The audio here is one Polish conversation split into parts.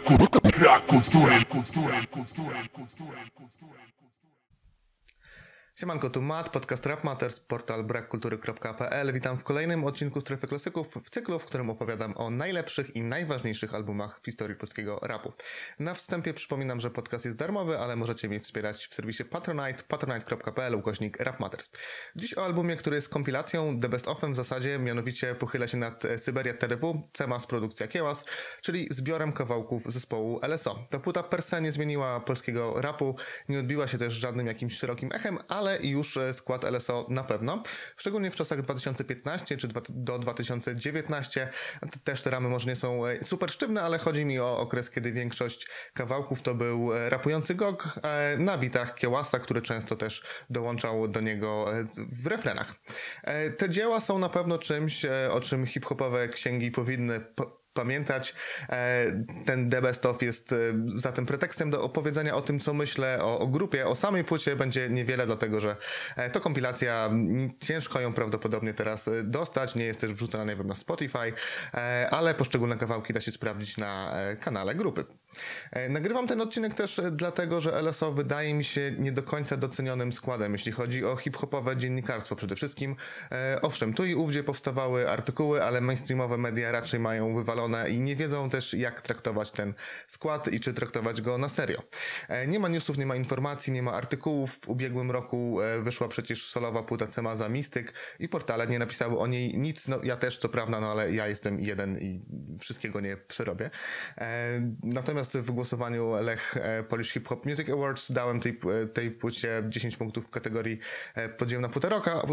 Siemanko, tu Matt, podcast Rap Matters, portal brakkultury.pl. Witam w kolejnym odcinku Strefy Klasyków, w cyklu, w którym opowiadam o najlepszych i najważniejszych albumach w historii polskiego rapu. Na wstępie przypominam, że podcast jest darmowy, ale możecie mnie wspierać w serwisie Patronite, patronite.pl/Rap Matters. Dziś o albumie, który jest kompilacją The Best Of'em w zasadzie, mianowicie pochyla się nad Syberia TDW, CMAS Produkcja Kiełas, czyli zbiorem kawałków zespołu LSO. Ta płyta per se nie zmieniła polskiego rapu, nie odbiła się też żadnym jakimś szerokim echem, ale i już skład LSO na pewno. Szczególnie w czasach 2015 czy do 2019. Też te ramy może nie są super sztywne, ale chodzi mi o okres, kiedy większość kawałków to był rapujący GOG na bitach Kiełasa, który często też dołączał do niego w refrenach. Te dzieła są na pewno czymś, o czym hip-hopowe księgi powinny pamiętać. Ten The Best Of jest zatem pretekstem do opowiedzenia o tym, co myślę o grupie. O samej płycie będzie niewiele, dlatego że to kompilacja, ciężko ją prawdopodobnie teraz dostać, nie jest też wrzucona nie wiem, na Spotify, ale poszczególne kawałki da się sprawdzić na kanale grupy. Nagrywam ten odcinek też dlatego, że LSO wydaje mi się nie do końca docenionym składem, jeśli chodzi o hip-hopowe dziennikarstwo przede wszystkim. Owszem, tu i ówdzie powstawały artykuły, ale mainstreamowe media raczej mają wywalone i nie wiedzą też, jak traktować ten skład i czy traktować go na serio. Nie ma newsów, nie ma informacji, nie ma artykułów. W ubiegłym roku wyszła przecież solowa płyta Cemaza Mistyk i portale nie napisały o niej nic. No ja też, co prawda, no ale ja jestem jeden i wszystkiego nie przerobię. Natomiast w głosowaniu Lech Polish Hip Hop Music Awards dałem tej płycie 10 punktów w kategorii podziemna płyta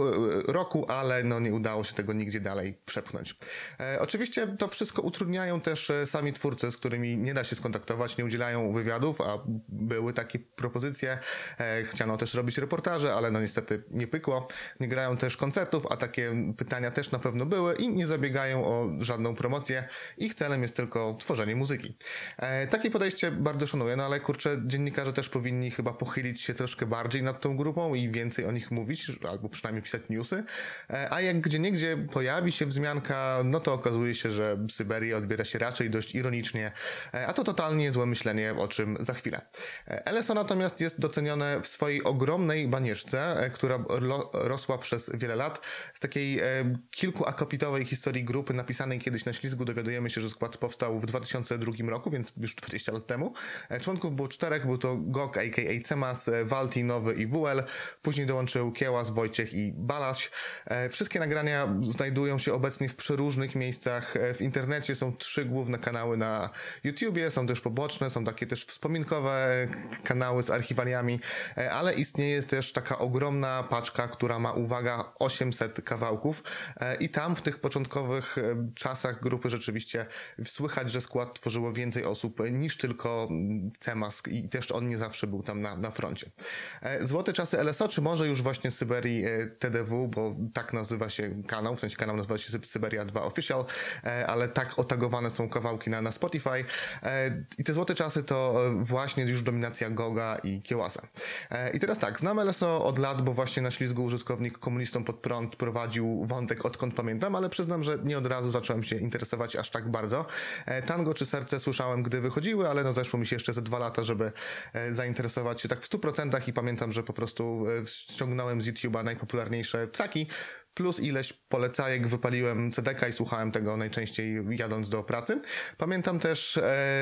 roku, ale no nie udało się tego nigdzie dalej przepchnąć. Oczywiście to wszystko utrudniają też sami twórcy, z którymi nie da się skontaktować, nie udzielają wywiadów, a były takie propozycje. Chciano też robić reportaże, ale no niestety nie pykło. Nie grają też koncertów, a takie pytania też na pewno były i nie zabiegają o żadną promocję. Ich celem jest tylko tworzenie muzyki. Takie podejście bardzo szanuję, no ale kurczę, dziennikarze też powinni chyba pochylić się troszkę bardziej nad tą grupą i więcej o nich mówić, albo przynajmniej pisać newsy. A jak gdzieniegdzie pojawi się wzmianka, no to okazuje się, że Syberię odbiera się raczej dość ironicznie, a to totalnie złe myślenie, o czym za chwilę. LSO natomiast jest docenione w swojej ogromnej banieczce, która rosła przez wiele lat. Z takiej kilkuakapitowej historii grupy napisanej kiedyś na ślizgu dowiadujemy się, że skład powstał w 2002 roku, więc już 20 lat temu. Członków było 4, był to GOG, a.k.a. Cemas, Walti, Nowy i WL. Później dołączył Kiełas, Wojciech i Balaś. Wszystkie nagrania znajdują się obecnie w przeróżnych miejscach w internecie. Są 3 główne kanały na YouTubie, są też poboczne, są takie też wspominkowe kanały z archiwaliami, ale istnieje też taka ogromna paczka, która ma, uwaga, 800 kawałków i tam w tych początkowych czasach grupy rzeczywiście słychać, że skład tworzyło więcej osób niż tylko Cemas i też on nie zawsze był tam na froncie. Złote czasy LSO, czy może już właśnie Syberii TDW, bo tak nazywa się kanał, w sensie kanał nazywa się Syberia 2 Official, ale tak otagowane są kawałki na Spotify i te złote czasy to właśnie już dominacja Goga i Kiełasa. I teraz tak, znam LSO od lat, bo właśnie na ślizgu użytkownik Komunistom pod prąd prowadził wątek odkąd pamiętam, ale przyznam, że nie od razu zacząłem się interesować aż tak bardzo. Tango czy Serce słyszałem, gdy wychodziły, ale no zeszło mi się jeszcze ze 2 lata, żeby zainteresować się tak w 100% i pamiętam, że po prostu ściągnąłem z YouTube'a najpopularniejsze traki, plus ileś polecajek, wypaliłem CD-ka i słuchałem tego najczęściej jadąc do pracy. Pamiętam też,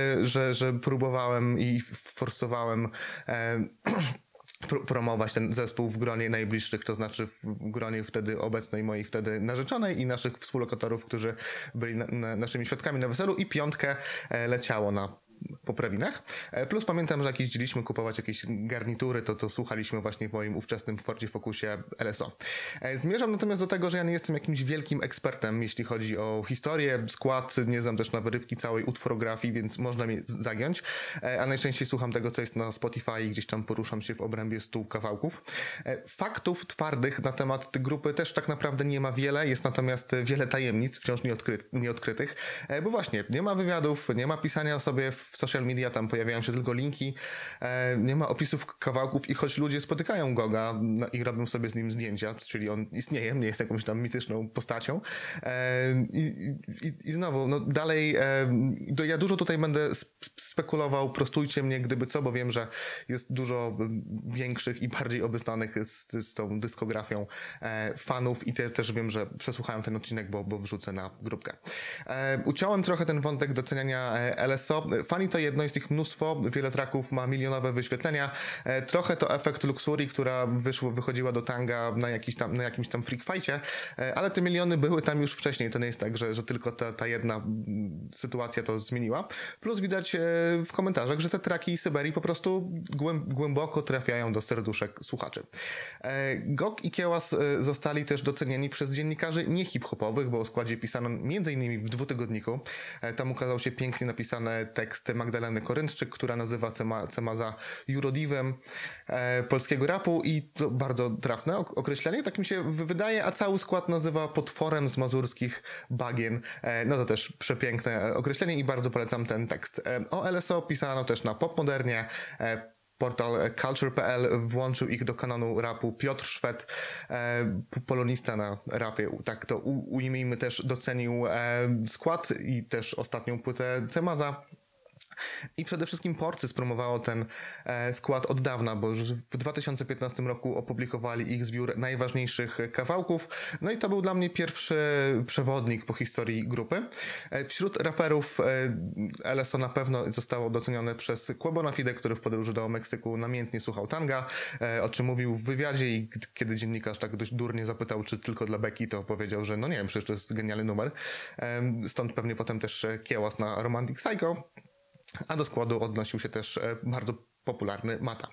że próbowałem i forsowałem promować ten zespół w gronie najbliższych, to znaczy w gronie wtedy obecnej mojej wtedy narzeczonej i naszych współlokatorów, którzy byli naszymi świadkami na weselu i 5 leciało na poprawinach. Plus pamiętam, że jak jeździliśmy kupować jakieś garnitury, to słuchaliśmy właśnie w moim ówczesnym Fordzie Focusie LSO. Zmierzam natomiast do tego, że ja nie jestem jakimś wielkim ekspertem, jeśli chodzi o historię, skład, nie znam też na wyrywki całej utworografii, więc można mnie zagiąć, a najczęściej słucham tego, co jest na Spotify i gdzieś tam poruszam się w obrębie 100 kawałków. Faktów twardych na temat tej grupy też tak naprawdę nie ma wiele, jest natomiast wiele tajemnic, wciąż nieodkrytych, bo właśnie nie ma wywiadów, nie ma pisania o sobie w social social media, tam pojawiają się tylko linki, nie ma opisów kawałków i choć ludzie spotykają Goga i robią sobie z nim zdjęcia, czyli on istnieje, nie jest jakąś tam mityczną postacią. I znowu, no dalej, ja dużo tutaj będę spekulował, prostujcie mnie gdyby co, bo wiem, że jest dużo większych i bardziej obeznanych z tą dyskografią fanów i też wiem, że przesłuchałem ten odcinek, bo wrzucę na grupkę. Uciąłem trochę ten wątek doceniania LSO. Fani to jedno, jest ich mnóstwo, wiele tracków ma milionowe wyświetlenia. Trochę to efekt Luxury, która wychodziła do tanga na jakimś tam freak fightie, ale te miliony były tam już wcześniej. To nie jest tak, że tylko ta jedna sytuacja to zmieniła. Plus widać w komentarzach, że te traki Syberii po prostu głęboko trafiają do serduszek słuchaczy. Gog i Kiełas zostali też docenieni przez dziennikarzy nie hip-hopowych, bo o składzie pisano m.in. w Dwutygodniku. Tam ukazał się pięknie napisany tekst Magdaleny Korynszczyk, która nazywa Cemaza Eurodivem polskiego rapu i to bardzo trafne określenie, tak mi się wydaje, a cały skład nazywa potworem z mazurskich bagien. No to też przepiękne określenie i bardzo polecam ten tekst. O LSO pisano też na Popmodernie. Portal culture.pl włączył ich do kanonu rapu Piotr Szwed, polonista na rapie, tak to ujmijmy, też docenił skład i też ostatnią płytę Cemaza. I przede wszystkim Porcy spromowało ten skład od dawna, bo już w 2015 roku opublikowali ich zbiór najważniejszych kawałków. No i to był dla mnie pierwszy przewodnik po historii grupy. Wśród raperów LSO na pewno zostało docenione przez Quebona Fide, który w podróży do Meksyku namiętnie słuchał tanga, o czym mówił w wywiadzie i kiedy dziennikarz tak dość durnie zapytał, czy tylko dla beki, to powiedział, że no nie wiem, przecież to jest genialny numer. Stąd pewnie potem też Kiełas na Romantic Psycho. A do składu odnosił się też bardzo popularny Mata.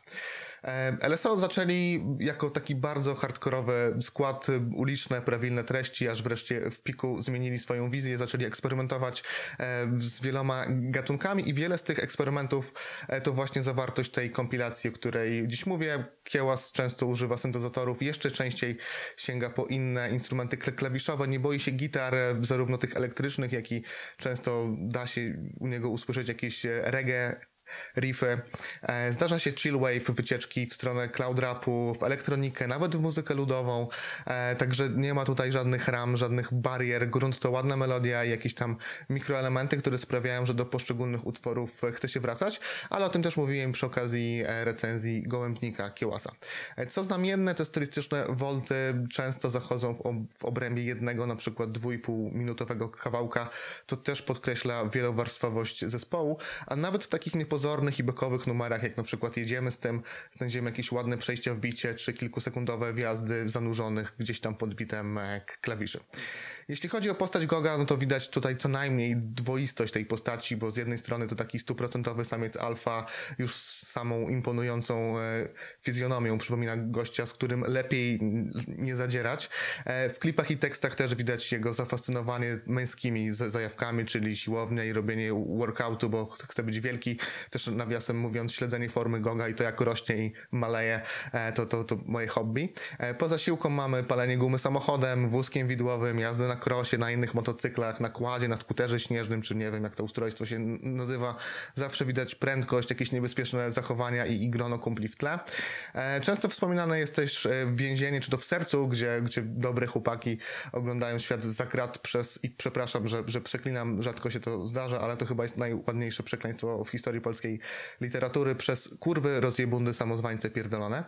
LSO zaczęli jako taki bardzo hardkorowy skład, uliczne, prawilne treści, aż wreszcie w piku zmienili swoją wizję, zaczęli eksperymentować z wieloma gatunkami i wiele z tych eksperymentów to właśnie zawartość tej kompilacji, o której dziś mówię. Kiełas często używa syntezatorów, jeszcze częściej sięga po inne instrumenty klawiszowe, nie boi się gitar, zarówno tych elektrycznych, jak i często da się u niego usłyszeć jakieś reggae riffy. Zdarza się chillwave, wycieczki w stronę cloud rapu, w elektronikę, nawet w muzykę ludową, także nie ma tutaj żadnych ram, żadnych barier. Grunt to ładna melodia i jakieś tam mikroelementy, które sprawiają, że do poszczególnych utworów chce się wracać, ale o tym też mówiłem przy okazji recenzji Gołębnika Kiełasa. Co znamienne, te stylistyczne wolty często zachodzą w obrębie jednego, na przykład 2,5-minutowego kawałka. To też podkreśla wielowarstwowość zespołu, a nawet w takich niepozornych i bekowych numerach, jak na przykład Jedziemy z tym, znajdziemy jakieś ładne przejścia w bicie, czy kilkusekundowe wjazdy zanurzonych gdzieś tam pod bitem klawiszy. Jeśli chodzi o postać Goga, no to widać tutaj co najmniej dwoistość tej postaci, bo z jednej strony to taki 100% samiec alfa, już samą imponującą fizjonomią przypomina gościa, z którym lepiej nie zadzierać. W klipach i tekstach też widać jego zafascynowanie męskimi zajawkami, czyli siłownia i robienie workoutu, bo chce być wielki. Też nawiasem mówiąc, śledzenie formy Goga i to jak rośnie i maleje, to moje hobby. Poza siłką mamy palenie gumy samochodem, wózkiem widłowym, jazdę na krosie, na innych motocyklach, na kładzie, na skuterze śnieżnym, czy nie wiem jak to ustrojstwo się nazywa. Zawsze widać prędkość, jakieś niebezpieczne zachowania i grono kumpli w tle. Często wspominane jest też więzienie, czy to w sercu, gdzie dobre chłopaki oglądają świat za krat i przepraszam, że przeklinam, rzadko się to zdarza, ale to chyba jest najładniejsze przekleństwo w historii polskiej literatury, przez kurwy, rozjebundy, samozwańce pierdolone.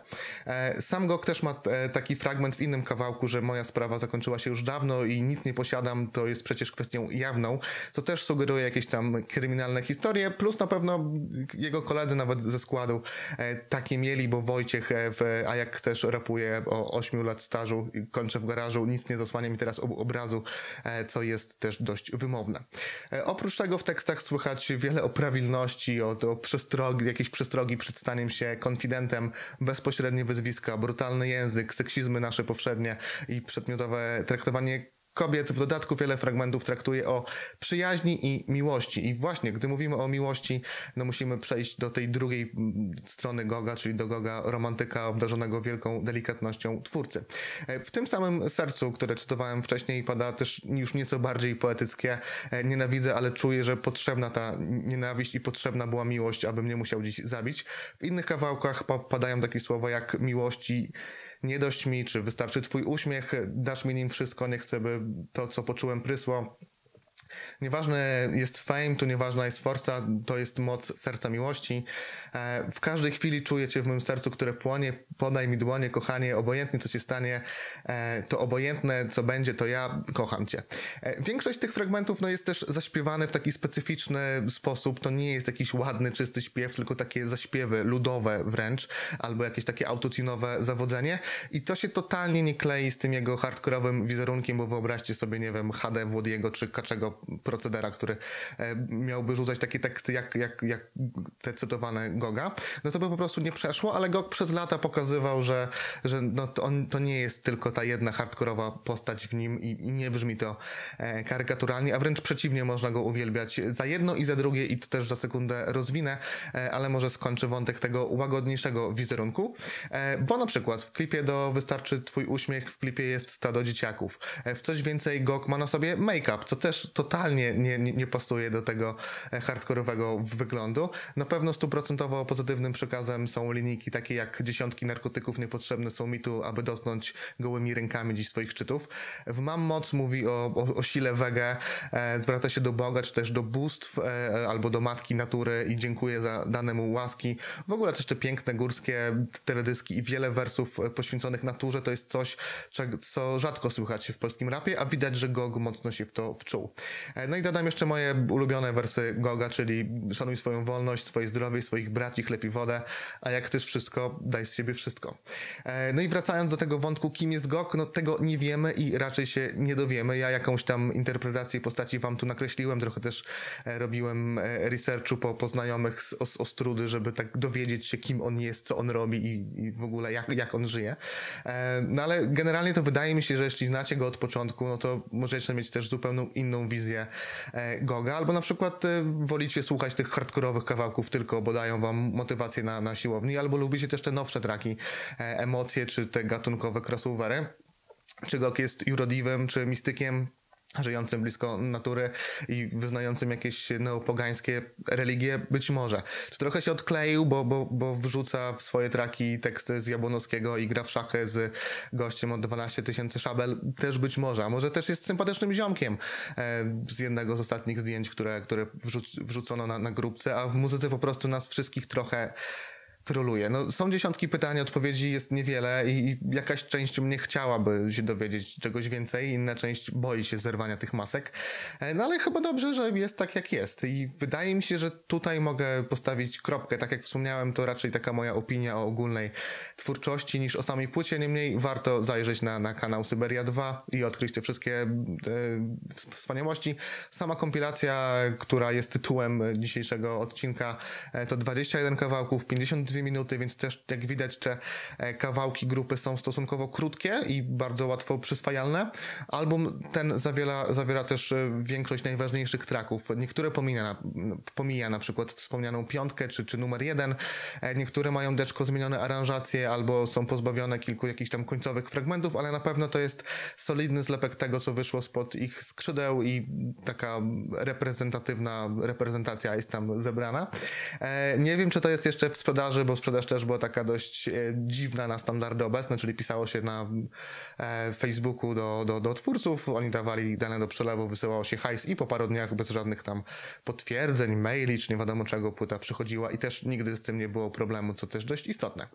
Sam Gog też ma taki fragment w innym kawałku, że moja sprawa zakończyła się już dawno i nic nie posiadam, to jest przecież kwestią jawną, co też sugeruje jakieś tam kryminalne historie, plus na pewno jego koledzy nawet ze składu takie mieli, bo Wojciech, a jak też rapuje o 8 lat stażu i kończę w garażu, nic nie zasłania mi teraz obrazu, co jest też dość wymowne. Oprócz tego w tekstach słychać wiele o prawilności, o przestrogi, jakieś przestrogi przed staniem się konfidentem, bezpośrednie wyzwiska, brutalny język, seksizmy nasze powszednie i przedmiotowe traktowanie kobiet. W dodatku wiele fragmentów traktuje o przyjaźni i miłości. I właśnie, gdy mówimy o miłości, no musimy przejść do tej drugiej strony Goga, czyli do Goga romantyka obdarzonego wielką delikatnością twórcy. W tym samym sercu, które cytowałem wcześniej, pada też już nieco bardziej poetyckie nienawidzę, ale czuję, że potrzebna ta nienawiść i potrzebna była miłość, aby mnie musiał dziś zabić. W innych kawałkach padają takie słowa jak miłości nie dość mi, czy wystarczy twój uśmiech, dasz mi nim wszystko, nie chcę, by to, co poczułem, prysło. Nieważne jest fame, tu nieważna jest forsa, to jest moc serca miłości. W każdej chwili czuję cię w moim sercu, które płonie, podaj mi dłonie, kochanie, obojętnie co się stanie, to obojętne co będzie, to ja kocham cię. Większość tych fragmentów no, jest też zaśpiewane w taki specyficzny sposób, to nie jest jakiś ładny, czysty śpiew, tylko takie zaśpiewy ludowe wręcz, albo jakieś takie autotunowe zawodzenie i to się totalnie nie klei z tym jego hardkorowym wizerunkiem, bo wyobraźcie sobie, nie wiem, HD Włodiego czy Kaczego Procedera, który miałby rzucać takie teksty jak te cytowane Goga, no to by po prostu nie przeszło, ale Gog przez lata pokazywał, że no to nie jest tylko ta jedna hardkorowa postać w nim i nie brzmi to karykaturalnie, a wręcz przeciwnie, można go uwielbiać za jedno i za drugie i to też za sekundę rozwinę, ale może skończę wątek tego łagodniejszego wizerunku, bo na przykład w klipie do Wystarczy twój uśmiech, w klipie jest stado dzieciaków. W Coś więcej Gog ma na sobie make-up, co też totalnie nie pasuje do tego hardkorowego wyglądu. Na pewno 100% pozytywnym przekazem są linijki takie jak dziesiątki narkotyków niepotrzebne są mi tu, aby dotknąć gołymi rękami dziś swoich szczytów. W Mam moc mówi o sile wege, zwraca się do Boga, czy też do bóstw, albo do matki natury i dziękuję za dane mu łaski. W ogóle też te piękne górskie teledyski i wiele wersów poświęconych naturze to jest coś, co rzadko słychać w polskim rapie, a widać, że Gog mocno się w to wczuł. No i dodam jeszcze moje ulubione wersy Goga, czyli szanuj swoją wolność, swoje zdrowie, swoich braci, chleb i wodę, a jak chcesz wszystko, daj z siebie wszystko. No i wracając do tego wątku, kim jest Gog, no tego nie wiemy i raczej się nie dowiemy. Ja jakąś tam interpretację postaci wam tu nakreśliłem, trochę też robiłem researchu po znajomych z Ostrudy, żeby tak dowiedzieć się, kim on jest, co on robi i w ogóle jak on żyje. No ale generalnie to wydaje mi się, że jeśli znacie go od początku, no to możecie mieć też zupełnie inną wizję Goga, albo na przykład wolicie słuchać tych hardkorowych kawałków tylko, bo dają wam motywację na siłowni, albo lubicie też te nowsze traki, emocje, czy te gatunkowe crossovery. Czy Gog jest jurodivem, czy mistykiem, żyjącym blisko natury i wyznającym jakieś neopogańskie religie, być może. Czy trochę się odkleił, bo wrzuca w swoje traki teksty z Jabłonowskiego i gra w szachy z gościem od 12 tysięcy szabel, też być może. A może też jest sympatycznym ziomkiem z jednego z ostatnich zdjęć, które wrzucono na grupce, a w muzyce po prostu nas wszystkich trochę troluje. No, są dziesiątki pytań, odpowiedzi jest niewiele i jakaś część mnie chciałaby się dowiedzieć czegoś więcej, inna część boi się zerwania tych masek. No ale chyba dobrze, że jest tak jak jest i wydaje mi się, że tutaj mogę postawić kropkę. Tak jak wspomniałem, to raczej taka moja opinia o ogólnej twórczości niż o samej płycie. Niemniej warto zajrzeć na kanał Syberia 2 i odkryć te wszystkie wspaniałości. Sama kompilacja, która jest tytułem dzisiejszego odcinka, to 21 kawałków, 52 minuty, więc też jak widać te kawałki grupy są stosunkowo krótkie i bardzo łatwo przyswajalne. Album ten zawiera też większość najważniejszych tracków. Niektóre pomija na przykład wspomnianą piątkę czy numer 1. Niektóre mają deczko zmienione aranżacje albo są pozbawione kilku jakichś tam końcowych fragmentów, ale na pewno to jest solidny zlepek tego, co wyszło spod ich skrzydeł i taka reprezentatywna reprezentacja jest tam zebrana. Nie wiem, czy to jest jeszcze w sprzedaży, bo sprzedaż też była taka dość dziwna na standardy obecne, czyli pisało się na Facebooku do twórców, oni dawali dane do przelewu, wysyłało się hajs i po paru dniach bez żadnych tam potwierdzeń, maili, czy nie wiadomo czego płyta przychodziła i też nigdy z tym nie było problemu, co też dość istotne.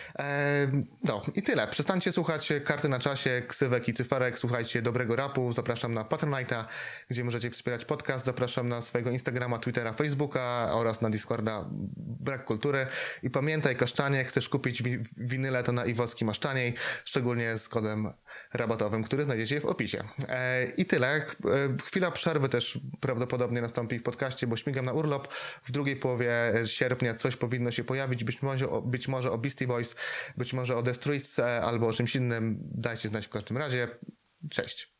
No i tyle. Przestańcie słuchać Karty na czasie, Ksywek i Cyferek, słuchajcie dobrego rapu, zapraszam na Patronite'a, gdzie możecie wspierać podcast, zapraszam na swojego Instagrama, Twittera, Facebooka oraz na Discorda Brak Kultury i pamiętaj, kaszczanie, chcesz kupić winyle, to na Iwowski masz taniej, szczególnie z kodem rabatowym, który znajdziecie w opisie. I tyle. Chwila przerwy też prawdopodobnie nastąpi w podcaście, bo śmigam na urlop. W drugiej połowie sierpnia coś powinno się pojawić, być może o Beastie Boys, być może o The Streets albo o czymś innym. Dajcie znać w każdym razie. Cześć.